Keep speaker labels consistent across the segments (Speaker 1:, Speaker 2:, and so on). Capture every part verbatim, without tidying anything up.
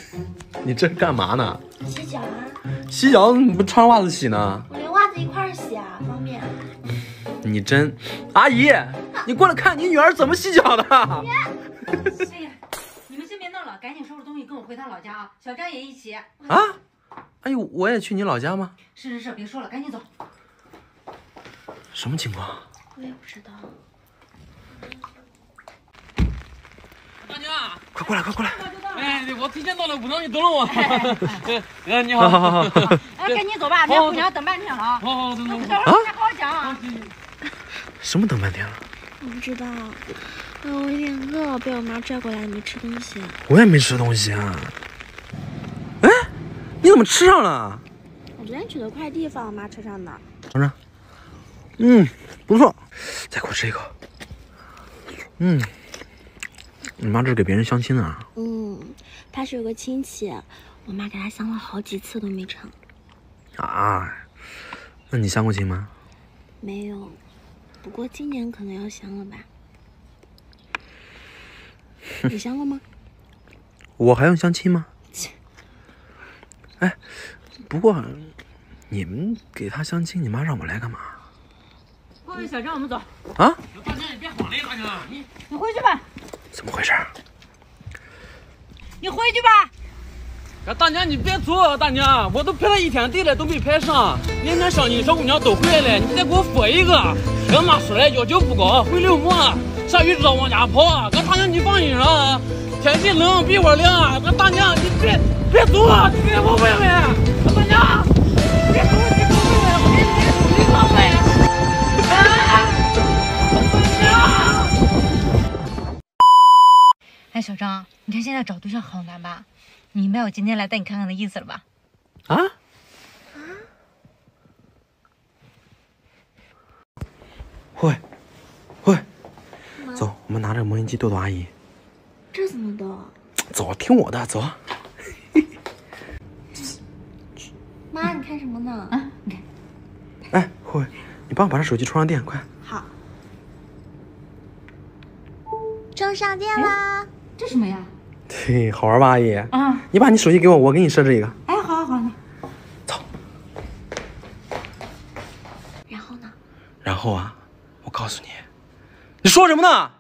Speaker 1: 你这是干嘛呢？
Speaker 2: 洗脚啊！
Speaker 1: 洗脚你不穿袜子洗呢？
Speaker 2: 我连袜子一块儿洗啊，方便。
Speaker 1: 你真，阿姨，你过来看你女儿怎么洗脚的。
Speaker 3: 哎呀，你们先别闹了，赶紧收拾东西跟我回趟老家啊！小张也一起。
Speaker 1: 啊？阿姨，我也去你老家吗？
Speaker 3: 是是是，别说了，赶紧走。
Speaker 1: 什么情况？
Speaker 2: 我也不知道。
Speaker 4: 大娘，
Speaker 1: 快过来，快过来！
Speaker 4: 哎，我提前到了，不让你等了我。哎，你
Speaker 1: 好
Speaker 4: 好，
Speaker 1: 好好好。
Speaker 3: 哎，赶紧走吧，那姑娘等半天了啊！
Speaker 4: 好好，等等。
Speaker 3: 等会儿再好好讲啊。
Speaker 1: 什么等半天了？
Speaker 2: 我不知道。哎，我有点饿，被我妈拽过来，没吃东西。
Speaker 1: 我也没吃东西啊。哎，你怎么吃上了？
Speaker 2: 我昨天取的快递放我妈车上的。
Speaker 1: 尝尝。嗯，不错。再给我吃一口。嗯。你妈这是给别人相亲啊？
Speaker 2: 嗯，她是有个亲戚，我妈给她相了好几次都没成。
Speaker 1: 啊？那你相过亲吗？
Speaker 2: 没有，不过今年可能要相了吧。你相过吗？
Speaker 1: 我还用相亲吗？哎，不过你们给他相亲，你妈让我来干嘛？
Speaker 3: 喂，小张，我们走。
Speaker 1: 啊？
Speaker 4: 大娘，你别慌了，大娘，你
Speaker 3: 你回去吧。
Speaker 1: 怎么回事？
Speaker 3: 你回去吧。
Speaker 4: 哎，大娘你别走，大娘，我都排了一天队了，都没排上。年年上你小姑娘都回来了，你再给我说一个。俺妈说了，要求不高，会溜磨，下雨知道往家跑。俺大娘你放心上，天气冷，被窝凉。俺大娘你别别走，你给我问问。俺大娘，别走，你给我问问，我给你手机号问。
Speaker 3: 哎，小张，你看现在找对象好难吧？你明白我今天来带你看看的意思了吧？
Speaker 1: 啊？慧，慧，走，我们拿着模型机逗逗阿姨。
Speaker 2: 这怎么逗？
Speaker 1: 走，听我的，走。
Speaker 2: 妈，你看什么呢？
Speaker 3: 啊，你看。
Speaker 1: 哎，慧，你帮我把这手机充上电，快。
Speaker 2: 好。充上电啦！
Speaker 3: 这什么呀？
Speaker 1: 嘿，好玩吧，阿姨？
Speaker 3: 啊，
Speaker 1: 你把你手机给我，我给你设置一个。
Speaker 3: 哎，好好好，
Speaker 1: 走。
Speaker 2: 然后呢？
Speaker 1: 然后啊，我告诉你，你说什么呢？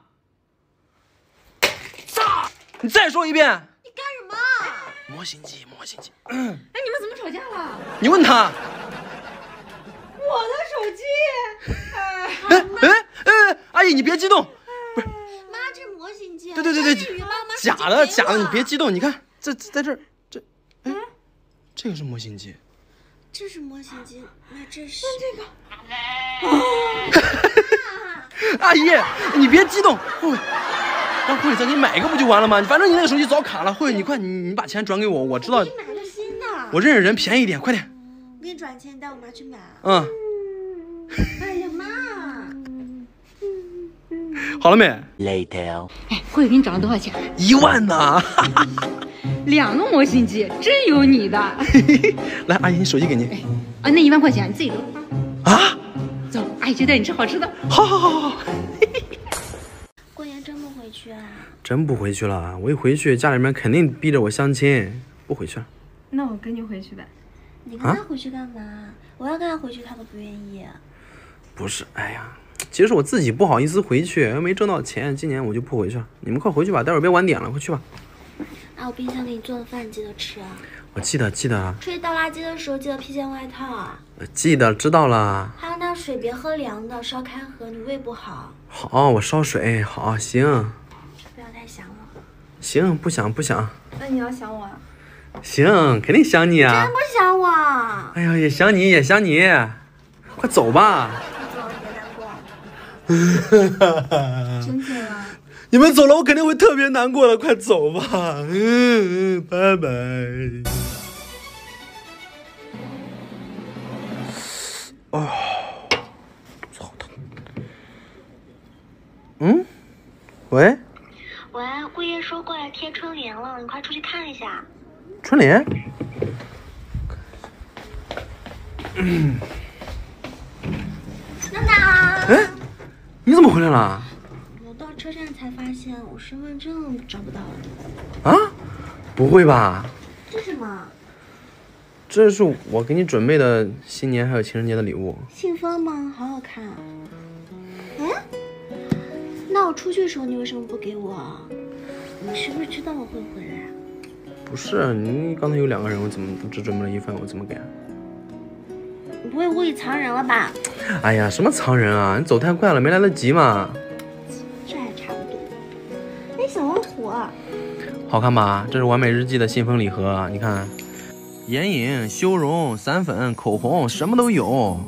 Speaker 1: 你再说一遍。
Speaker 2: 你干什么？
Speaker 1: 模型机，模型机。
Speaker 3: 哎，你们怎么吵架了？
Speaker 1: 你问他。
Speaker 3: 我的手机。
Speaker 1: 哎哎哎，阿姨你别激动。不是。
Speaker 2: 妈，这是模型机。
Speaker 1: 对对对对，假的假的，你别激动。你看，这在这儿，这，哎，这个是模型机。
Speaker 2: 这是模型机，那这是
Speaker 3: 这
Speaker 2: 个。
Speaker 1: 阿姨，你别激动，慧，让慧再给你买一个不就完了吗？反正你那个手机早卡了，慧，你快你你把钱转给我，我知道。
Speaker 2: 你买个新的。
Speaker 1: 我认识人，便宜一点，快点。
Speaker 2: 我给你转钱，你带我妈去买。
Speaker 1: 嗯。
Speaker 2: 哎呀妈！
Speaker 1: 好了没
Speaker 5: ？Later。
Speaker 3: 哎，慧给你涨了多少钱？
Speaker 1: 一万呢。
Speaker 3: 两个模型机，真有你的。
Speaker 1: 来，阿姨，你手机给你。
Speaker 3: 啊，那一万块钱你自己留。
Speaker 1: 啊？
Speaker 3: 走，阿姨去带你吃好吃的。
Speaker 1: 好好好好。
Speaker 2: 过年真不回去啊？
Speaker 1: 真不回去了，我一回去，家里面肯定逼着我相亲，不回去了。
Speaker 3: 那我跟你回去呗。
Speaker 2: 你跟他回去干嘛？啊、我要跟他回去，他都不愿意。
Speaker 1: 不是，哎呀，其实我自己不好意思回去，又没挣到钱，今年我就不回去了。你们快回去吧，待会儿别晚点了，快去吧。
Speaker 2: 啊，我冰箱给你做的饭你记得吃啊。
Speaker 1: 我记得记得。
Speaker 2: 出去倒垃圾的时候记得披件外套啊。
Speaker 1: 记得，知道了。
Speaker 2: 还有那水别喝凉的，烧开喝，你胃不好。
Speaker 1: 好，我烧水。好，行。
Speaker 2: 不要太想我。
Speaker 1: 行，不想不想。
Speaker 3: 那你要想我啊？
Speaker 1: 行，肯定想你啊。
Speaker 2: 真不想我。
Speaker 1: 哎呀，也想你，也想你。快走吧。
Speaker 2: 走，别难过。
Speaker 3: 真的啊。
Speaker 1: 你们走了，我肯定会特别难过的。快走吧，嗯嗯，拜拜。哦，好疼。嗯，喂。
Speaker 6: 喂，物业说过来贴春联了，你快出去看一下。
Speaker 1: 春联？嗯。
Speaker 2: 娜娜。
Speaker 1: 哎，你怎么回来了？
Speaker 2: 到车站才发现我身份证找不到了。
Speaker 1: 啊？不会吧？
Speaker 2: 么？
Speaker 1: 这是我给你准备的新年还有情人节的礼物。
Speaker 2: 信封吗？好好看啊！哎，那我出去的时候你为什么不给我？你是不是知道我会回来？
Speaker 1: 不是，你刚才有两个人，我怎么只准备了一份，我怎么给啊？
Speaker 2: 你不会故意藏人了吧？
Speaker 1: 哎呀，什么藏人啊！你走太快了，没来得及嘛。
Speaker 2: 这还差不多。哎，小老虎，
Speaker 1: 好看吧？这是完美日记的信封礼盒，你看，眼影、修容、散粉、口红，什么都有。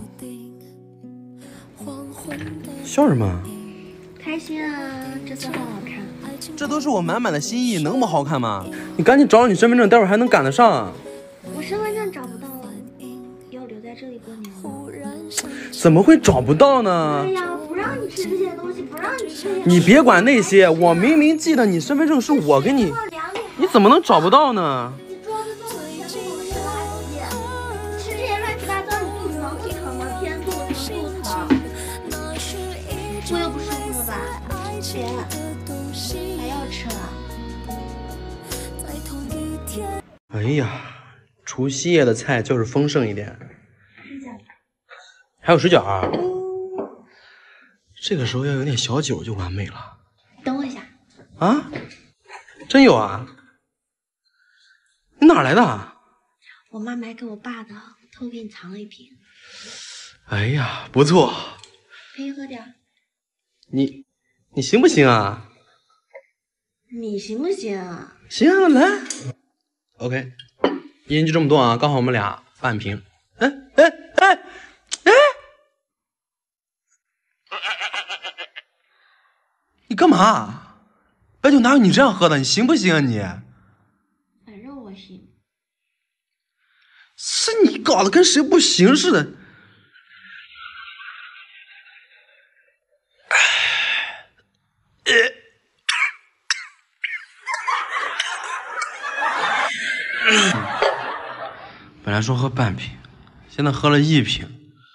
Speaker 1: 笑什么？
Speaker 2: 开心啊！这次好好看。
Speaker 1: 这都是我满满的心意，能不好看吗？你赶紧找找你身份证，待会儿还能赶得上。
Speaker 2: 我身份证找不到了，要留在这里过年了。
Speaker 1: 怎么会找不到呢？
Speaker 2: 哎呀，不让你吃这些东西，不让你吃这些。
Speaker 1: 你别管那些，我明明记得你身份证是我给你，你怎么能找不到呢？
Speaker 2: 你桌子这么全都是垃圾，吃这些乱七八糟，你肚子能皮疼吗？天肚子疼肚子疼，我又不舒服了吧？别，还要吃了。
Speaker 1: 哎呀，除夕夜的菜就是丰盛一点。还有水饺啊！这个时候要有点小酒就完美了。
Speaker 2: 等我一下。
Speaker 1: 啊？真有啊？你哪来的？
Speaker 2: 我妈买给我爸的，偷给你藏了一瓶。
Speaker 1: 哎呀，不错。
Speaker 2: 可以喝点。
Speaker 1: 你，你行不行啊？
Speaker 2: 你行不行啊？
Speaker 1: 行啊，来。OK， 一人就这么多啊，刚好我们俩半瓶。哎哎哎哎！你干嘛？白酒哪有你这样喝的？你行不行啊你？
Speaker 2: 反正我行。
Speaker 1: 是你搞得跟谁不行似的。本来说喝半瓶，现在喝了一瓶。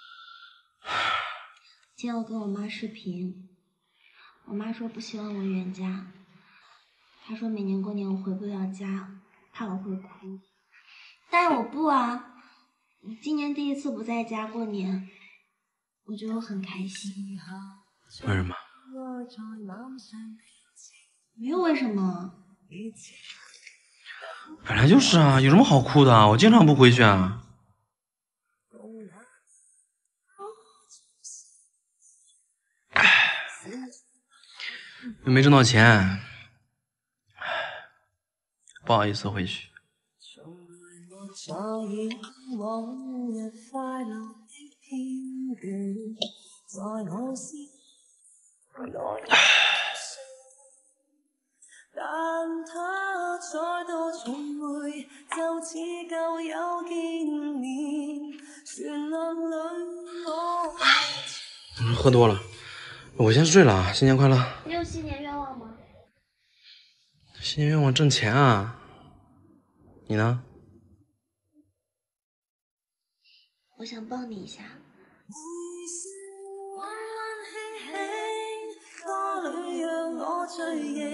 Speaker 2: 今天我跟我妈视频，我妈说不希望我远嫁，她说每年过年我回不了家，怕我会哭。但是我不啊，今年第一次不在家过年，我觉得我很开心。
Speaker 1: 为什么？
Speaker 2: 没有为什么。
Speaker 1: 本来就是啊，有什么好哭的啊？我经常不回去啊。又没挣到钱，不好意思回去。
Speaker 5: 但他再多重會，就似舊有見面。旋律裏我
Speaker 1: 嗯，喝多了，我先睡了啊！新年快乐！
Speaker 2: 你有新年愿望吗？
Speaker 1: 新年愿望挣钱啊！你呢？
Speaker 2: 我想抱你一下。
Speaker 5: 歌裏讓我最認